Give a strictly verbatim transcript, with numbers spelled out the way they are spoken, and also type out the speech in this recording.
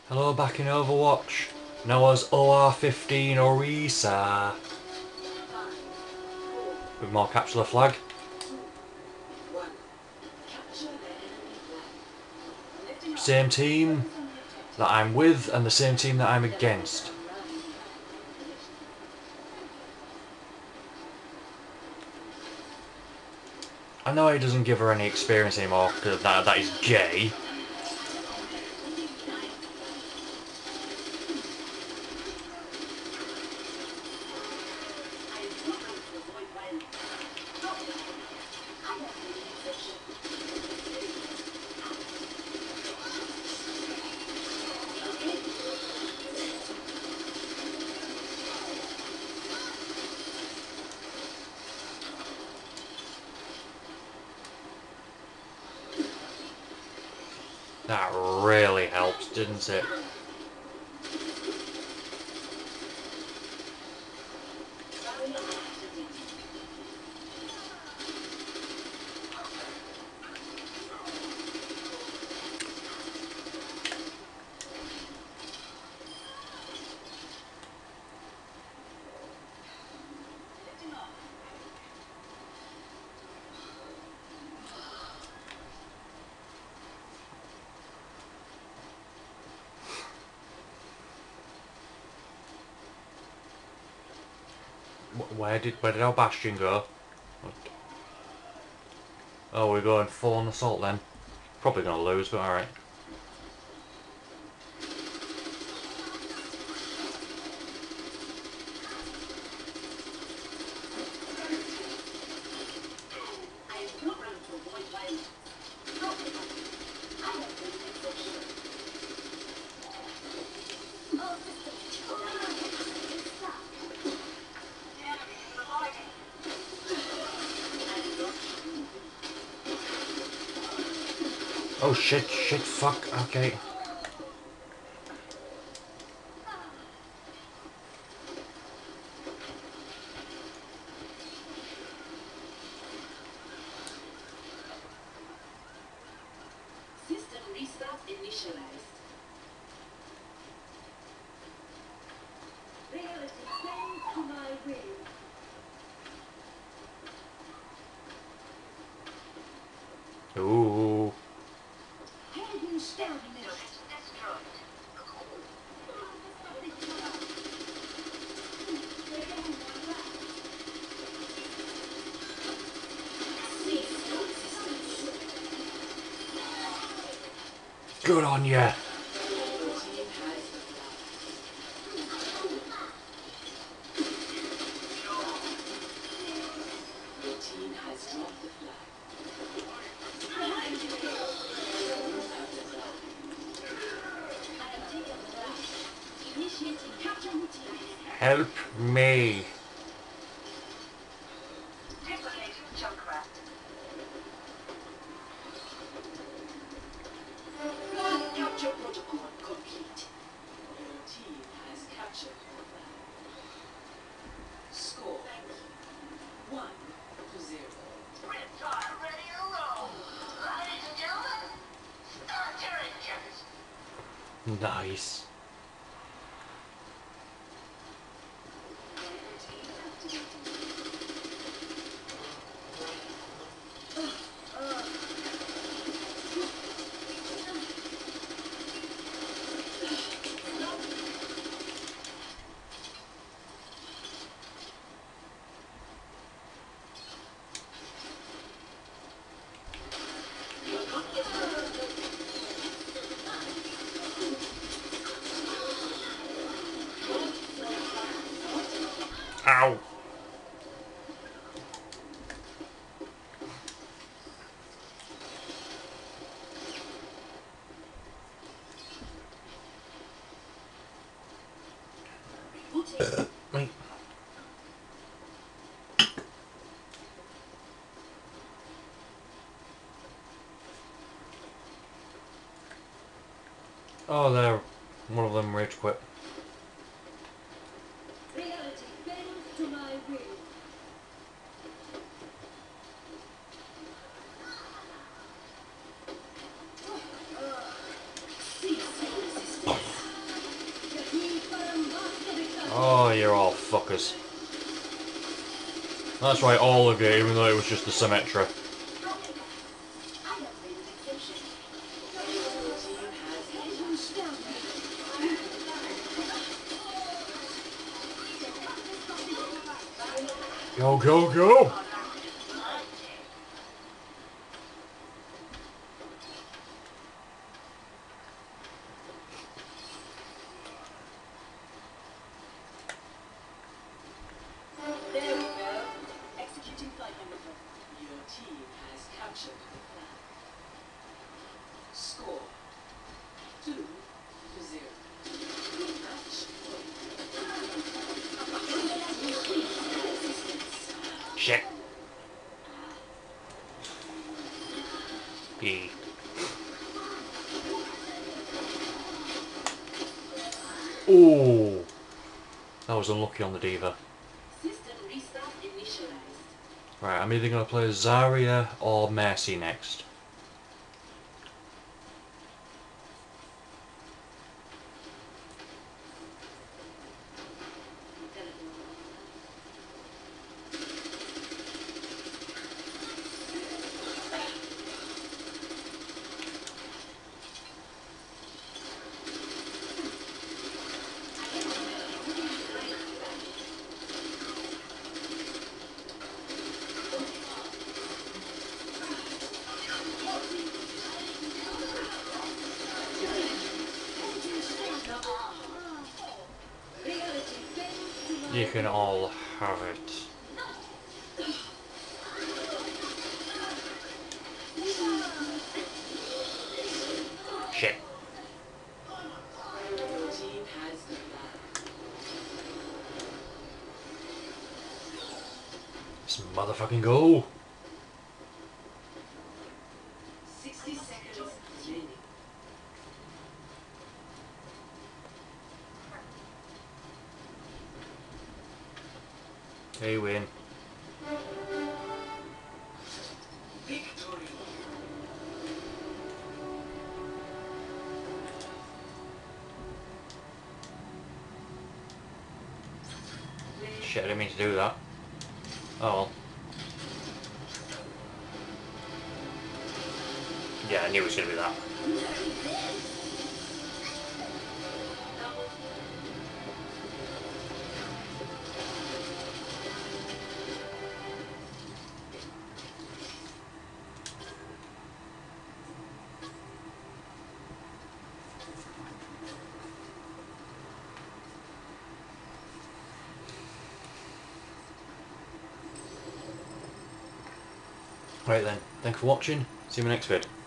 Hello, back in Overwatch. Now as O R fifteen Orisa. With more capture the flag. Same team that I'm with and the same team that I'm against. I know he doesn't give her any experience anymore because that, that is gay. That really helps, didn't it? Where did where did our Bastion go? Oh, we're going full on assault then. Probably gonna lose, but alright. Oh shit, shit, fuck, okay. System restart initialized. Reality bends to my will. Ooh. Heldenstern destroyed. Good on ya. Help me. Capture protocol complete. Your team has captured the flag. Score one to zero. Ready to roll. Ladies and gentlemen, start your engines. Nice. Ow. Wait. Oh, there. One of them rage quit. Reality bends to my will. Cease your resistance. Oh, you're all fuckers. That's right, all of you, even though it was just the Symmetra. Go, go, go! There we go. Executing flight maneuver. Your team has captured the flag. Score two to zero. Match point. Shit. B. Oh, that was unlucky on the Diva. System restart initialized. Right, I'm either going to play Zarya or Mercy next. You can all have it. Shit. Your team has the flag. Let's motherfucking go. Sixty seconds remaining. They win. Victory. Shit, I didn't mean to do that. Oh well. Yeah, I knew it was going to be that. Right then, thanks for watching, see you in my next vid.